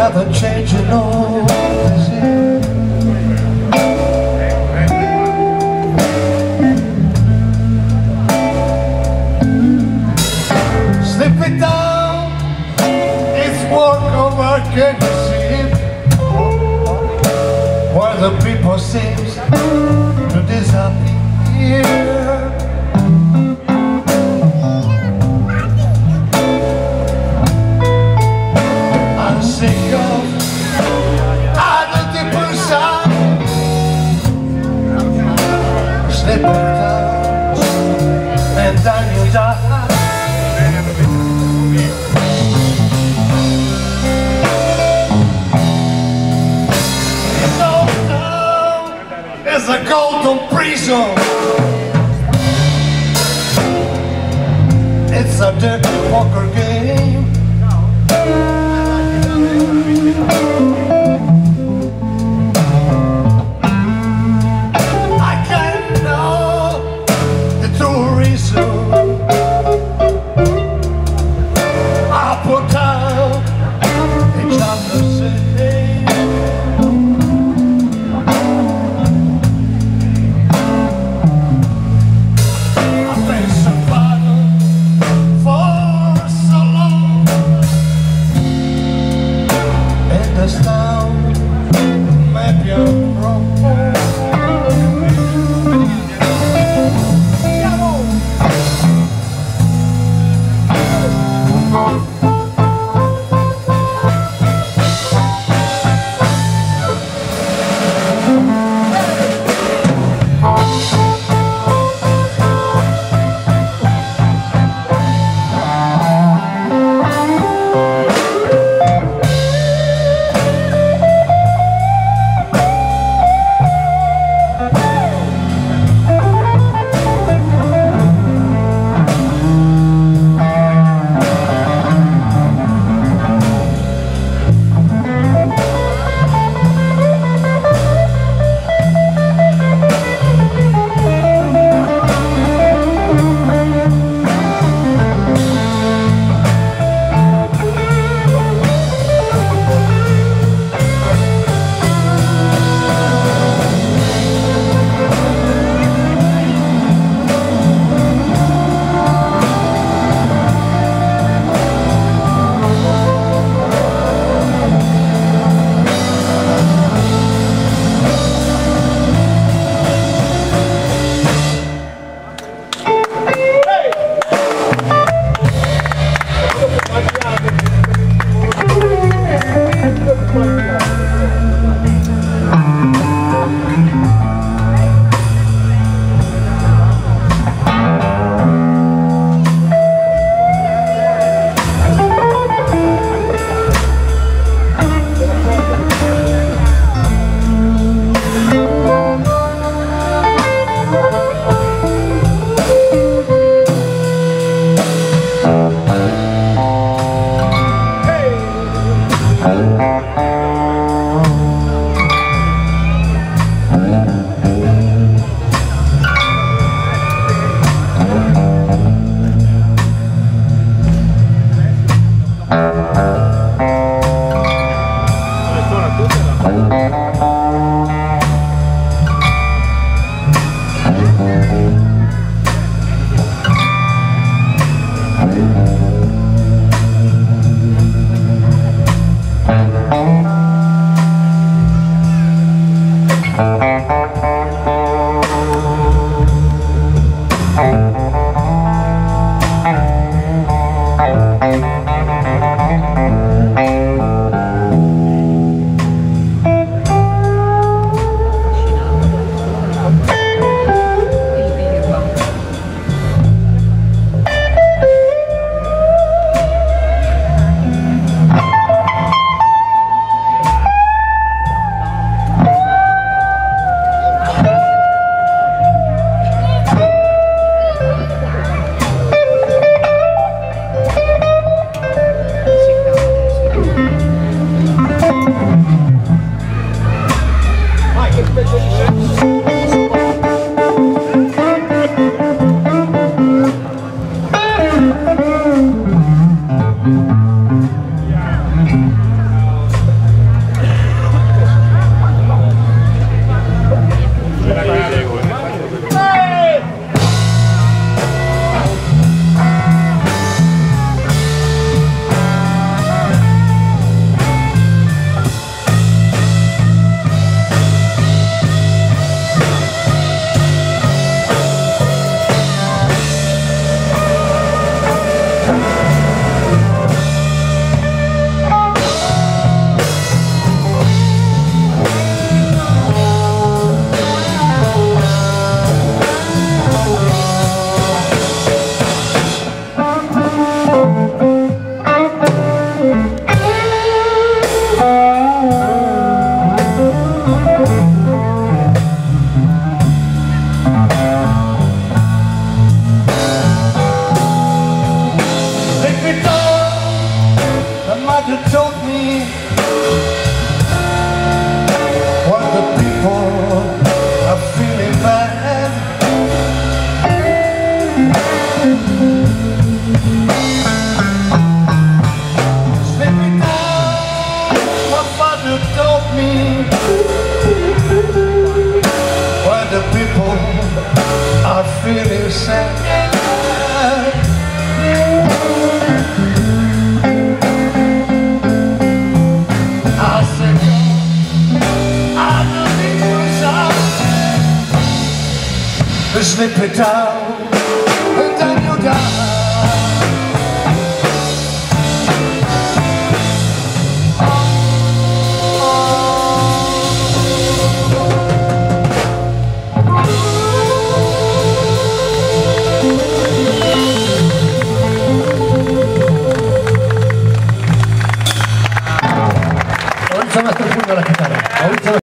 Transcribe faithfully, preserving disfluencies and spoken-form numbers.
weather changing all this year. Slip it down, it's work over, can you see it? Where the people seems to disappear. Sick of other people's side, slip it down, and then you die. So now it's a golden prison. It's a dirty poker game. I can't know the true reason I put down each other's name. I've been surviving for so long. This town may be wrong. Thank you. Je l'ai pytał, Daniel da. Ahorita me estoy poniendo la guitarra. Ahorita